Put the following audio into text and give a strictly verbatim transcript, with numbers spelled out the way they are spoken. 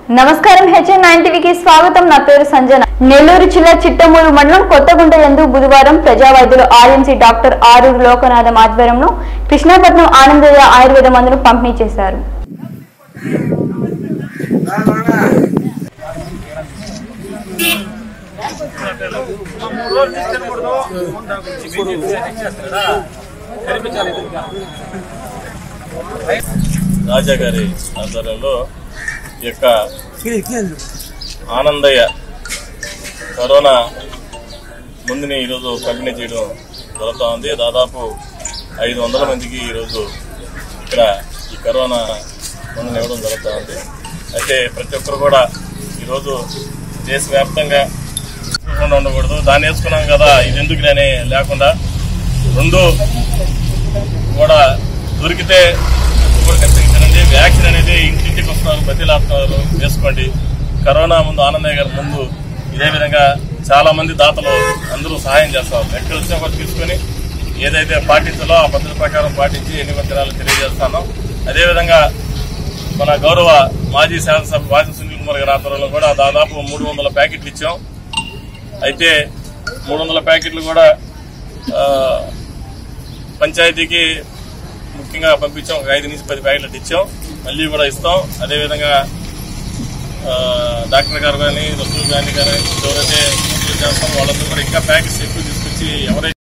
నమస్కారం HN nine టీవీకి స్వాగతం। నా పేరు సంజన। నెల్లూరు జిల్లా చిట్టమూరు మండలం కొత్తగుంట యందు బుధవారం ప్రజావైద్యులు ఆర్ఎంసీ డాక్టర్ ఆరూరు లోకనాథం ఆధ్వర్యంలో కృష్ణాపట్నం ఆనందయ్య ఆయుర్వేద మందులు పంపిణీ చేశారు। రాజా గారి ఆధ్వర్యంలో ఈ యొక్క ఆనందయ్య కరోనా ముందుని ఈరోజు పంపిణీ చేయడం జరుగుతూ ఉంది। దాదాపు ఐదు వందల మందికి ఈరోజు ఇక్కడ ఈ కరోనా మందుని ఇవ్వడం జరుగుతూ ఉంది। అయితే ప్రతి ఒక్కరు కూడా ఈరోజు దేశవ్యాప్తంగా ఉండకూడదు, దాన్ని వేసుకున్నాం కదా ఇది ఎందుకు లేని లేకుండా రెండు కూడా దొరికితే ఖచ్చితంగా వ్యాక్సిన్ అనేది ఇంటింటికి వస్తున్నారు, బతిలాపుతున్నారు, వేసుకోండి। కరోనా ముందు ఆనందయ్య గారి ముందు ఇదే విధంగా చాలా మంది దాతలు అందరూ సహాయం చేస్తారు। ఎక్కడ వచ్చినా కూడా తీసుకుని ఏదైతే పాటించాలో ఆ పద్ధతి ప్రకారం పాటించి ఎన్నికల దినాలు తెలియజేస్తాను। అదేవిధంగా మన గౌరవ మాజీ శాసనసభ వాసి సునీల్ కుమార్ గారి ఆధ్వర్యంలో కూడా దాదాపు మూడు వందల ప్యాకెట్లు ఇచ్చాం। అయితే మూడు వందల ప్యాకెట్లు కూడా పంచాయతీకి ముఖ్యంగా పంపించాం। ఒక ఐదు నుంచి పది ప్యాకెట్లు ఇచ్చాం, మళ్ళీ కూడా ఇస్తాం। అదేవిధంగా డాక్టర్ గారు కానీ రసూల్ గాంధీ గారు ఎవరైతే చేస్తాం వాళ్ళందరూ కూడా ఇంకా ప్యాకెట్స్ ఎక్కువ తీసుకొచ్చి ఎవరైతే